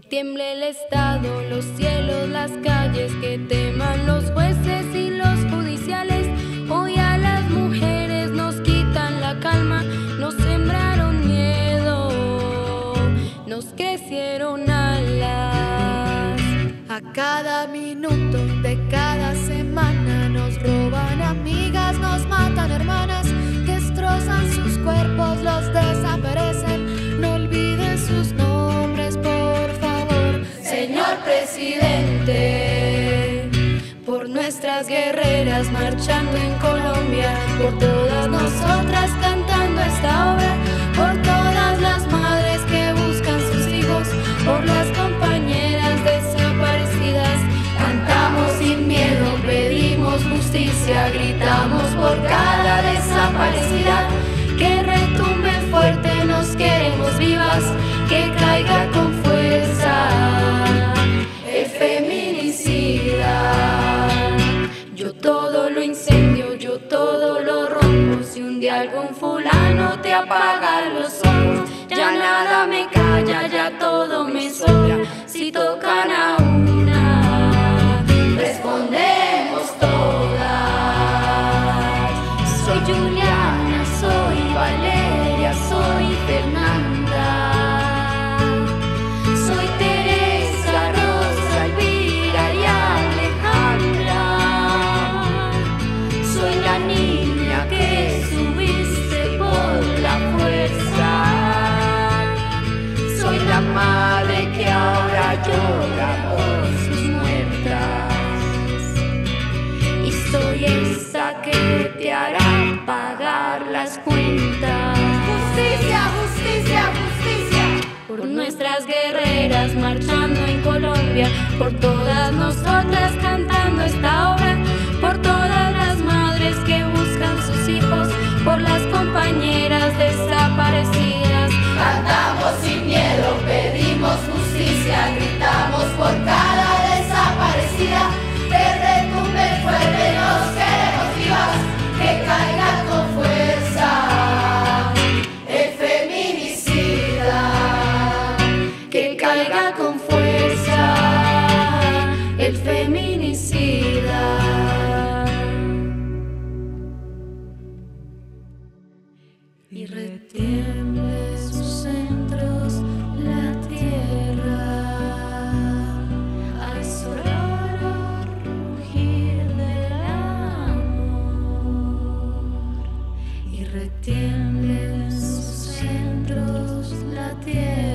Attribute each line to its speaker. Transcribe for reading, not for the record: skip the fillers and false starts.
Speaker 1: tiemble el Estado, los cielos, las calles, que teman los jueces y los judiciales. Hoy a las mujeres nos quitan la calma, nos sembraron miedo, nos crecieron alas.
Speaker 2: A cada minuto de cada semana nos roban amigas, nos matan hermanas, destrozan sus cuerpos, los desaparecen. No olvides sus nombres, por favor,
Speaker 1: señor presidente. Por nuestras guerreras marchando en Colombia, por todas nosotras cantando esta obra, por todas las madres que buscan sus hijos, por las compañeras desaparecidas. Cantamos sin miedo, pedimos justicia, gritamos por cada desaparecida. Que retumbe fuerte, nos queremos vivas, que caiga con fuerza el feminicida. Yo todo lo incendio, yo todo lo rompo. Si un día algún fulano te apaga los ojos, ya nada me calla, ya todo me sobra. Si tocan a una, respondemos todas. Soy Juliana, soy Valeria, soy Fernanda, soy Teresa, Rosa, Elvira y Alejandra. Soy la niña que subiste por la fuerza, soy la madre que ahora llora por sus muertas, y soy esa que te hará pagar las cuentas.
Speaker 2: justicia, justicia, justicia.
Speaker 1: Por nuestras guerreras marchando en Colombia, por todas nosotras cantando esta obra, por todas las madres que buscan sus hijos, por las compañeras desaparecidas.
Speaker 2: Cantamos sin miedo, pedimos justicia, gritamos por cada desaparecida. Que retumbe fuerte, nos queremos vivas, que caiga con fuerza el feminicida.
Speaker 1: Que caiga con fuerza el feminicida. Y retiemble sus centros la tierra al sonoro rugir del amor. Y retiemble sus centros la tierra